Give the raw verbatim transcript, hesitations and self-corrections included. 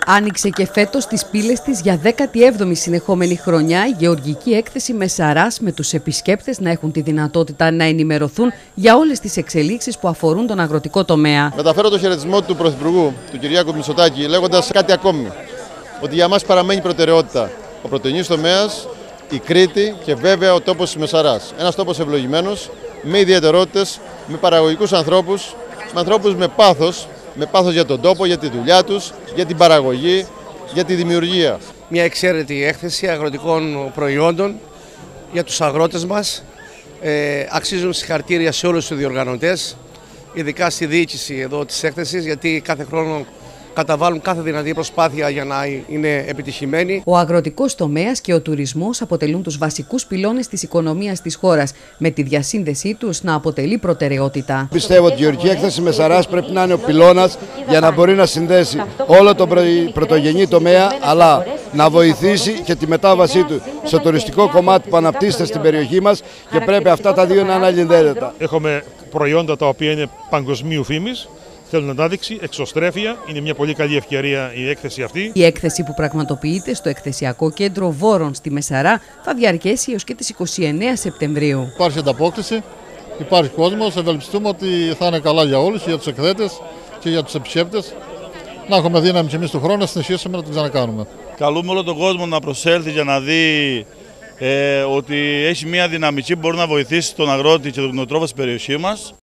Άνοιξε και φέτος τις πύλες της για δέκατη έβδομη συνεχόμενη χρονιά η γεωργική έκθεση Μεσαράς, με τους επισκέπτες να έχουν τη δυνατότητα να ενημερωθούν για όλες τις εξελίξεις που αφορούν τον αγροτικό τομέα. Μεταφέρω το χαιρετισμό του Πρωθυπουργού, του Κυριάκου Μητσοτάκη, λέγοντας κάτι ακόμη. Ότι για μας παραμένει προτεραιότητα ο πρωτεϊνής τομέας, η Κρήτη και βέβαια ο τόπος της Μεσαράς. Ένας τόπος ευλογημένος, με ιδιαιτερότητες, με παραγωγικούς ανθρώπους, με ανθρώπους με πάθος, με πάθος για τον τόπο, για τη δουλειά τους, για την παραγωγή, για τη δημιουργία. Μια εξαίρετη έκθεση αγροτικών προϊόντων για τους αγρότες μας. Ε, αξίζουν συγχαρητήρια σε όλους τους διοργανωτές, ειδικά στη διοίκηση εδώ της έκθεσης, γιατί κάθε χρόνο καταβάλουν κάθε δυνατή προσπάθεια για να είναι επιτυχημένοι. Ο αγροτικός τομέας και ο τουρισμός αποτελούν τους βασικούς πυλώνες της οικονομίας της χώρας, με τη διασύνδεσή τους να αποτελεί προτεραιότητα. Πιστεύω ότι η γεωργική έκθεση Μεσαράς πρέπει να είναι ο πυλώνας για να μπορεί να συνδέσει όλο τον πρωτογενή τομέα, αλλά να βοηθήσει και τη μετάβασή του στο τουριστικό κομμάτι που αναπτύσσεται στην περιοχή μας, και πρέπει αυτά τα δύο να είναι αλληλένδετα. Έχουμε προϊόντα τα οποία είναι παγκοσμίου φήμης. Θέλουν ανάδειξη, εξωστρέφεια. Είναι μια πολύ καλή ευκαιρία η έκθεση αυτή. Η έκθεση, που πραγματοποιείται στο Εκθεσιακό Κέντρο Βόρων στη Μεσαρά, θα διαρκέσει έως και τις είκοσι εννέα Σεπτεμβρίου. Υπάρχει ανταπόκριση, υπάρχει κόσμος. Ευελπιστούμε ότι θα είναι καλά για όλους, για τους εκθέτες και για τους επισκέπτες. Να έχουμε δύναμη και εμείς του χρόνου να συνεχίσουμε να το ξανακάνουμε. Καλούμε όλο τον κόσμο να προσέλθει για να δει ε, ότι έχει μια δυναμική που μπορεί να βοηθήσει τον αγρότη και τον κτηνοτρόφο στην περιοχή μας.